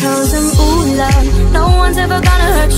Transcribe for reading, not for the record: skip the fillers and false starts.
told him, ooh love, no one's ever gonna hurt